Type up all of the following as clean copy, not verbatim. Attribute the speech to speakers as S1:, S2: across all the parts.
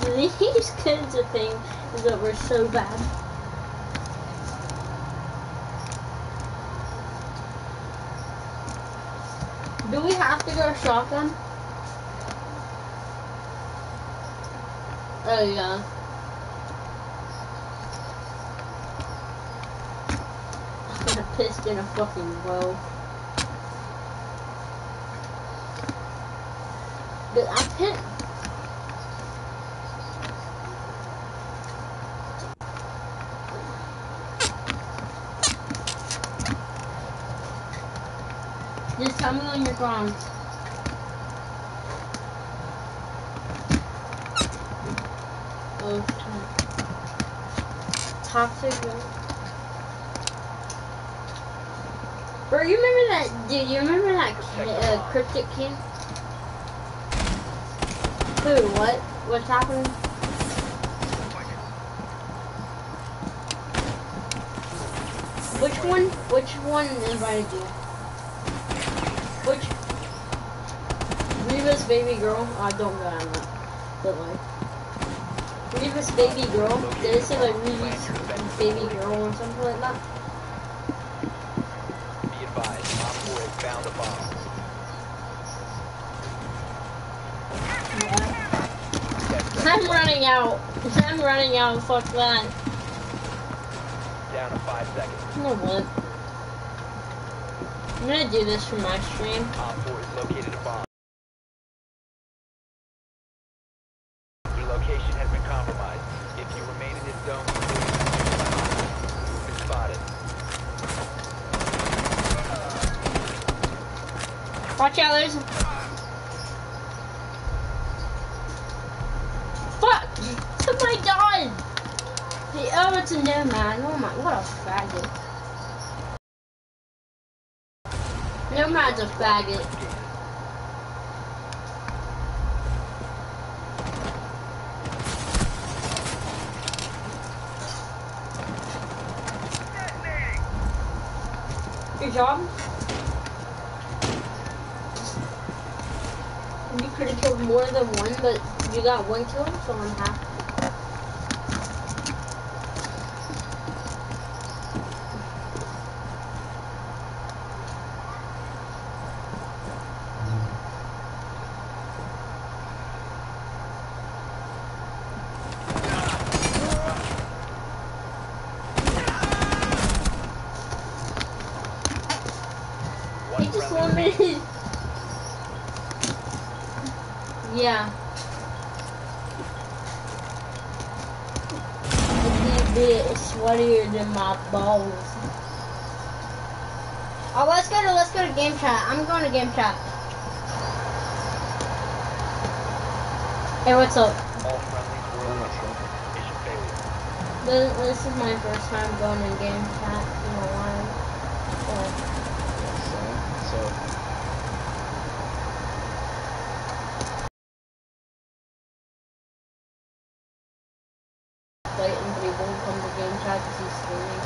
S1: These kinds of things that were so bad. Do we have to go shotgun? Oh yeah. A piston, a fucking bow. Dude, I can't. Just tell me when you're gone. Oh shit. Toxic. Bro, you remember that? Dude, you remember that cryptic king? Who? What? What's happening? Which one? Which one invited you? Which? Reva's baby girl? Oh, I don't go on that. But like, Reva's baby girl. Did it say like Reva's baby girl or something like that?
S2: Be advised, Op 4 has found a bomb.
S1: Yeah. I'm running out. I'm running out. Fuck that.
S2: Down to 5 seconds.
S1: You know what? I'm gonna do this for my stream.
S2: Op 4 has located a bomb. Your location has been compromised. If you remain in this zone, you will be spotted.
S1: Watch out, there's. Fuck! Oh my god! Oh, it's a nomad. Oh my, what a faggot. Nomad's a faggot. Good job. You could have killed more than one, but you got one kill, so I'm happy. He just limited. Yeah. It's a bit sweatier than my balls. Oh, let's go to game chat. I'm going to game chat. Hey, what's up?
S2: All friendlies were eliminated. Mission failure.
S1: This is my first time going in game chat in a while.
S3: So
S1: Clayton, but he won't come to game chat because he's streaming.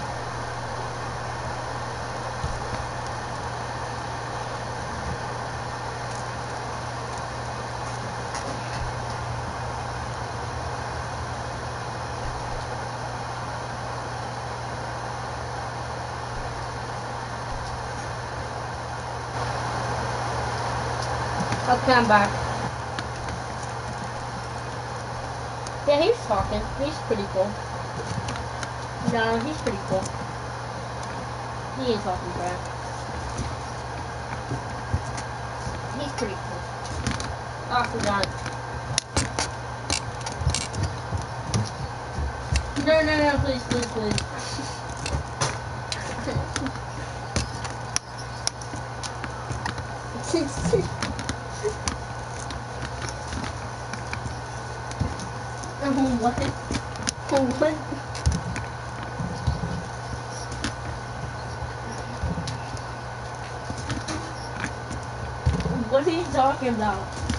S1: Okay, I'm back. Yeah, he's talking. He's pretty cool. No, he's pretty cool. He ain't talking crap. He's pretty cool. Oh, I forgot. No, please. What? What? What are you talking about?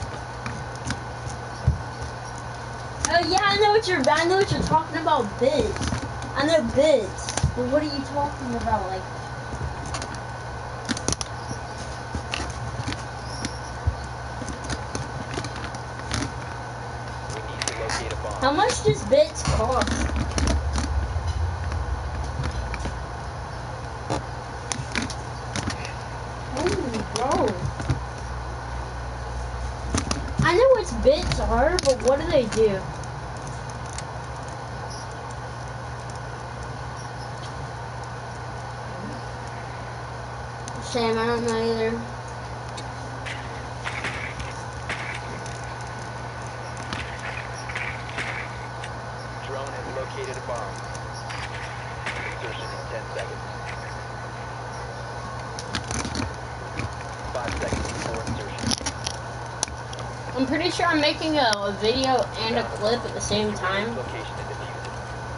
S1: Oh yeah, I know what you're talking about, bits. I know bits. But what are you talking about? Like,
S2: We need to locate a bomb.
S1: How much does bits cost? Holy bro. I know what bits are, but what do they do? Same, I don't know either.
S2: Drone has located a bomb. Insertion in 10 seconds. 5 seconds before insertion.
S1: I'm pretty sure I'm making a video and a clip at the same time.
S2: Location and defuse it.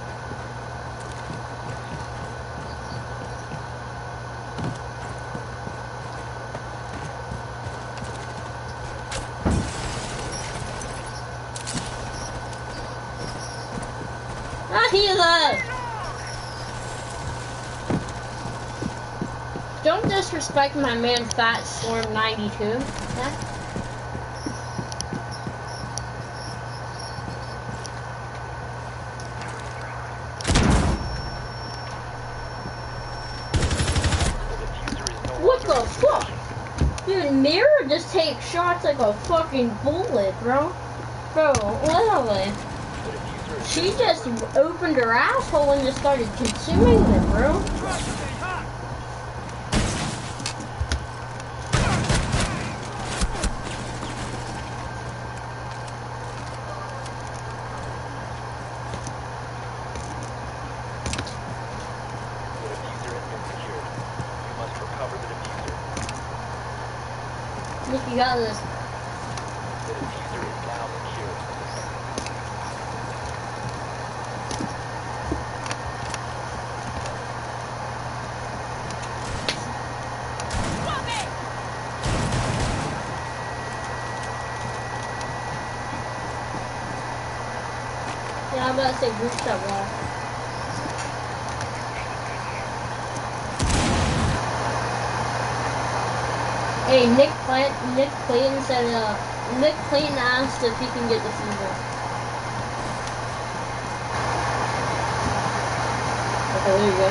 S1: Ah, he is Don't disrespect my man Fat Storm 92. Okay? What the fuck? Dude, Mirror just takes shots like a fucking bullet, bro. Bro, literally. She just opened her asshole and just started consuming it, bro. Look, you got this.
S2: The diffuser is now secured.
S1: Yeah, I'm about to say group shot wall. Hey, Nick Clayton said, Nick Clayton asked if he can get the fever. Okay, there you go.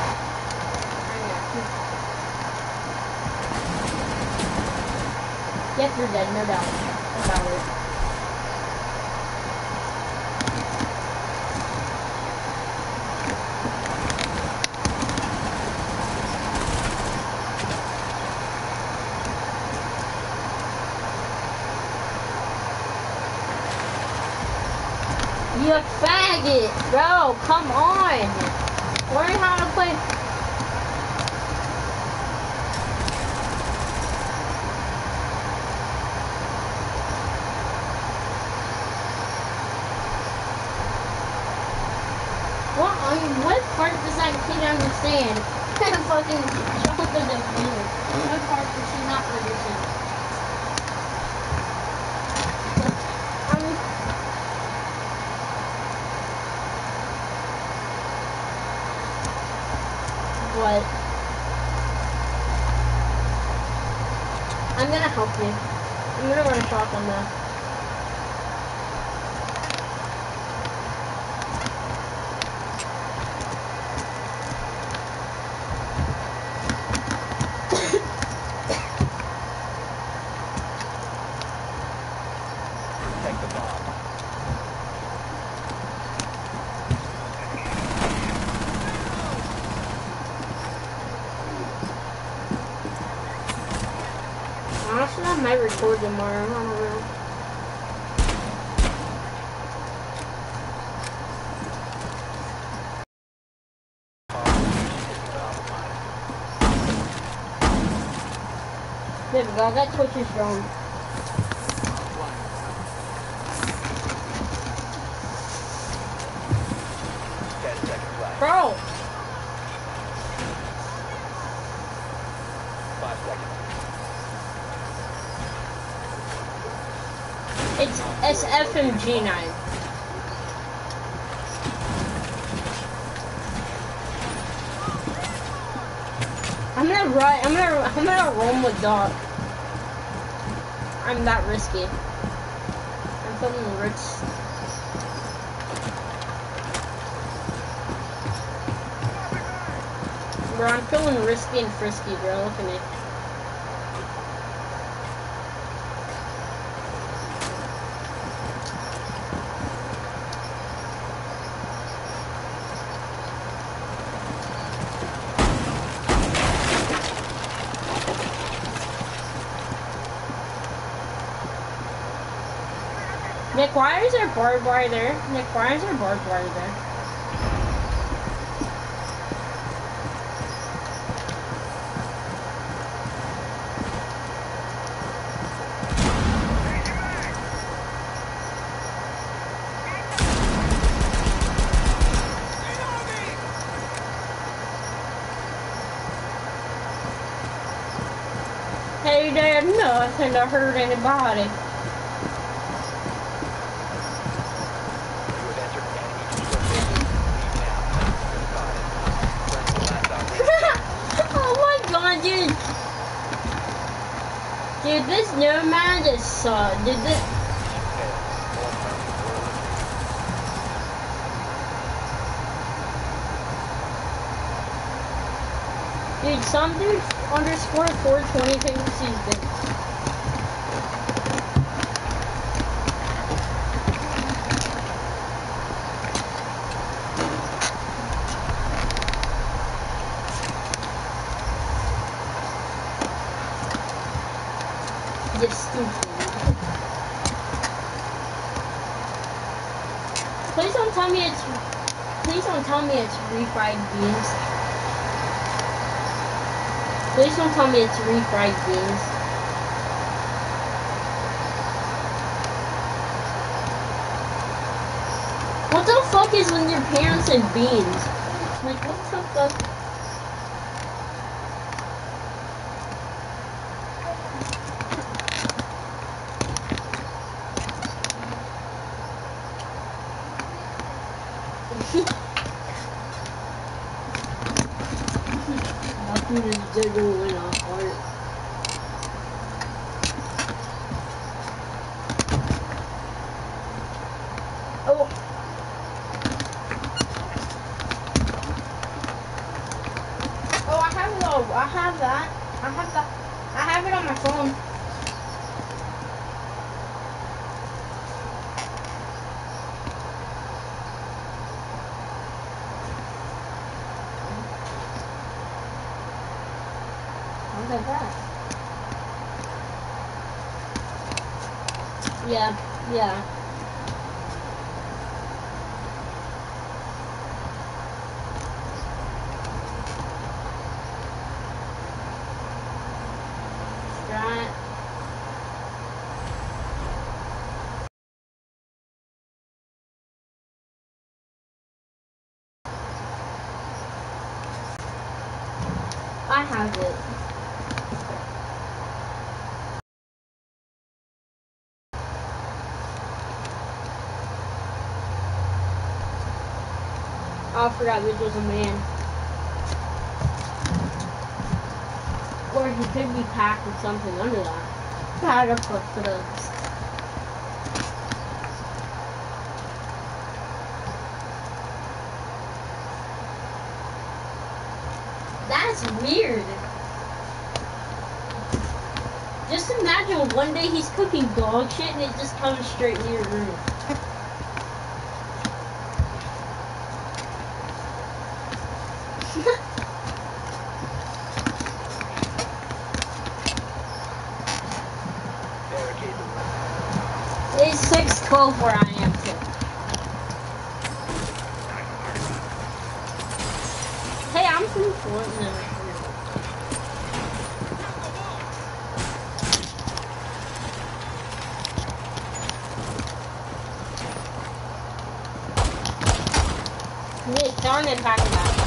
S1: Yep, you're dead, no doubt about it. You faggot! Bro, come on! Learn how to play. What part does that kid understand? Fucking jump in the field. What part does she not understand? What? I'm gonna help you. I'm gonna run a shotgun now.
S2: Protect the bomb.
S1: Honestly, I might record tomorrow. I don't know. There we go. That Twitch is drone. Bro!
S2: 5 seconds.
S1: It's SFMG9. I'm gonna roam with Doc. I'm that risky. I'm feeling rich. Bro, I'm feeling risky and frisky, bro. Look at me. Nick, why is there barbed wire there? Nick, why is there barbed wire there? Hey, Dad, nothing to hurt anybody. Oh my god, dude. Dude, this nomad is dude, this. Dude, some dude underscore 420 thinks he's big. You're stupid. Please don't tell me it's refried beans. Please don't tell me it's refried beans. What the fuck is with your parents and beans? Like, what the fuck? Nothing is jiggling off heart. Oh. Oh, I have it all. I have that. I have it on my phone. Look at that. Yeah. Right. I have it. Oh, I forgot this was a man. Or he could be packed with something under that. Bag of drugs. That's weird. Just imagine one day he's cooking dog shit and it just comes straight to your room. It's 6:12 where I am too. Hey, I'm from Fortnite. Darn it, back to back.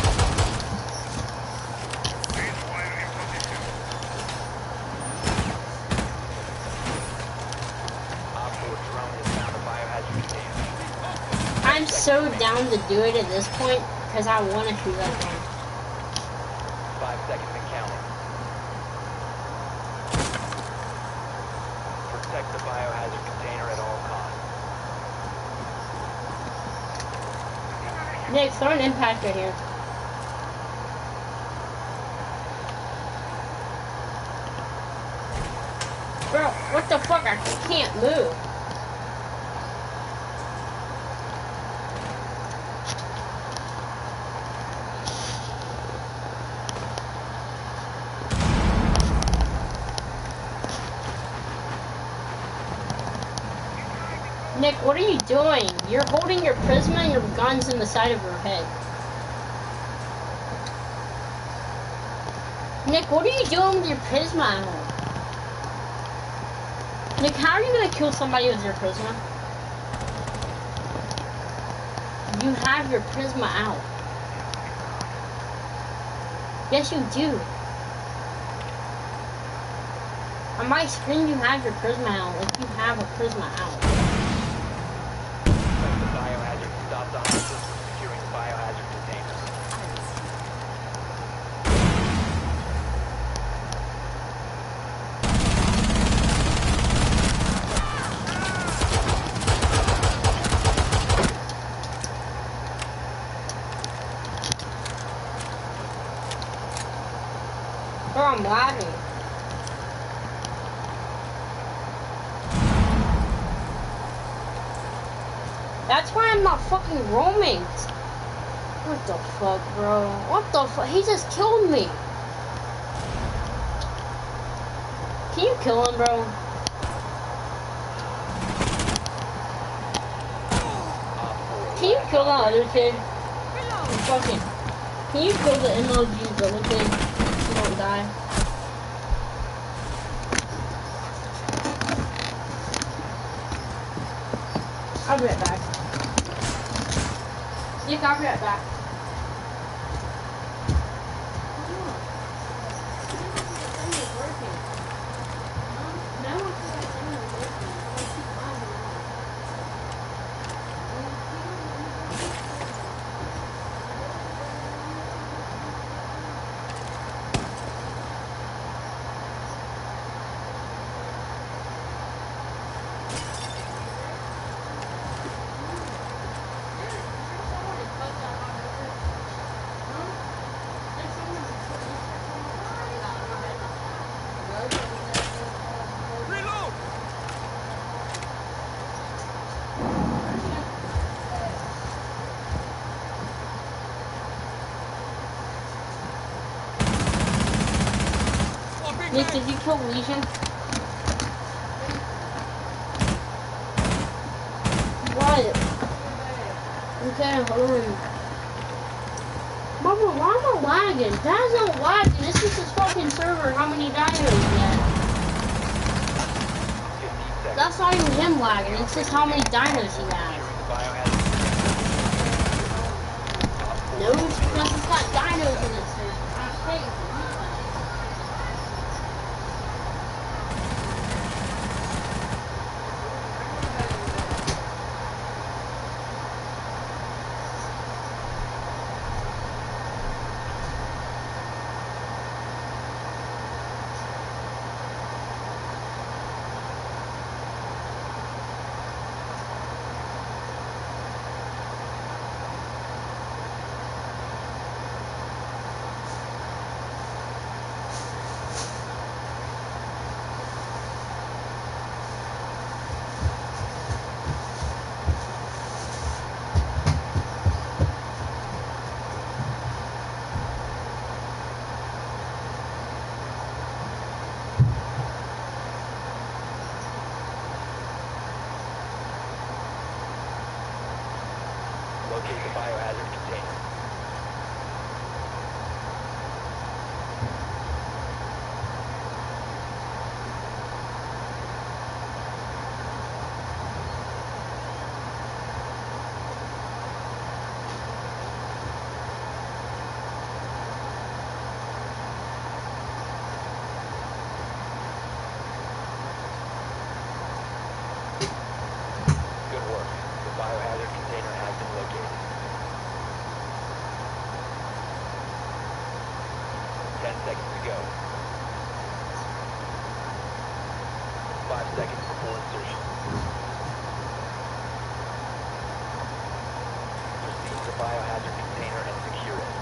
S1: I'm so down to do it at this point because I want to shoot that thing.
S2: 5 seconds and counting. Protect the biohazard container at all costs.
S1: Nick, throw an impactor here. can't move. Nick, what are you doing? You're holding your Prisma and your gun's in the side of your head. Nick, what are you doing with your Prisma ammo? Nick, how are you gonna kill somebody with your Prisma? You have your Prisma out. Yes, you do. On my screen, you have your Prisma out. Like, you have a Prisma out.
S2: The biohazard. Stop the hostiles from securing the biohazard container.
S1: Bro, I'm lagging. That's why I'm not fucking roaming. What the fuck, bro? What the fuck? He just killed me. Can you kill him, bro? Can you kill that other kid? Fucking. Can you kill the MLG's other kid? So you don't die. I'll be right back. Nick, I'll be right back. Nick, did you kill Legion? What? Okay, hold on. Mama, why am I lagging? That's not lagging. This is his fucking server. How many dinos he has? That's not even him lagging. It's just how many dinos he has. No, it's because he's got dinos in his server. I'm crazy.
S2: Locate the biohazard container. Good work. The biohazard container has been located. 10 seconds to go. 5 seconds before insertion. Proceed to the biohazard container and secure it.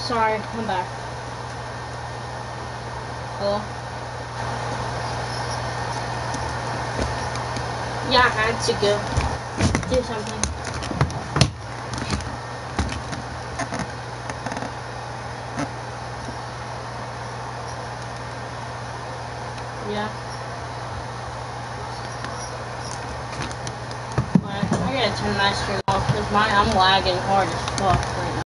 S1: sorry, I'm back. Hello? Yeah, I had to go do something. Yeah. I gotta turn my stream off because I'm lagging hard as fuck right now.